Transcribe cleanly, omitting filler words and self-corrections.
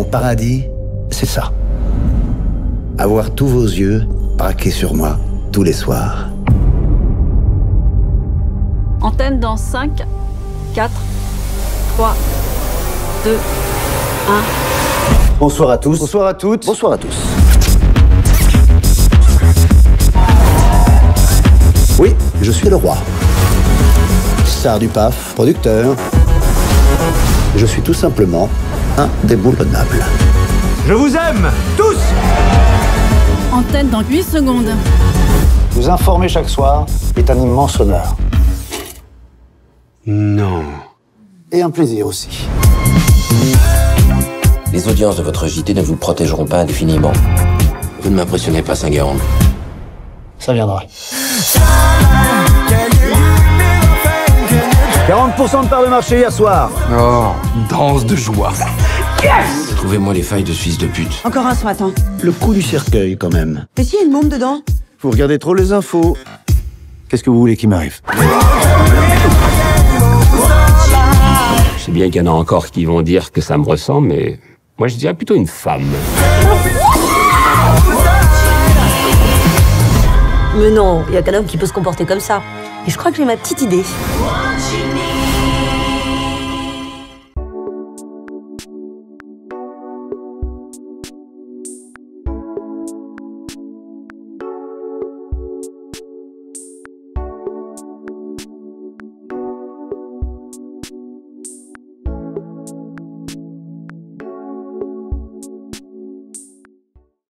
paradis, c'est ça. Avoir tous vos yeux braqués sur moi tous les soirs. Antenne dans 5, 4, 3, 2, 1. Bonsoir à tous. Bonsoir à toutes. Bonsoir à tous. Oui, je suis le roi. Star du PAF, producteur. Je suis tout simplement indéboulonnable. Je vous aime, tous! Antenne dans 8 secondes. Vous informer chaque soir est un immense honneur. Non. Et un plaisir aussi. Les audiences de votre JT ne vous protégeront pas indéfiniment. Vous ne m'impressionnez pas, Saint-Guéran. Ça viendra. 40% de part de marché hier soir. Oh, danse de joie. Trouvez-moi les failles de ce fils de pute. Encore un ce matin. Le coup du cercueil, quand même. Mais s'il y a une môme dedans? Vous regardez trop les infos. Qu'est-ce que vous voulez qu'il m'arrive? Je sais bien qu'il y en a encore qui vont dire que ça me ressemble, mais moi je dirais plutôt une femme. Mais non, il y a qu'un homme qui peut se comporter comme ça. Et je crois que j'ai ma petite idée.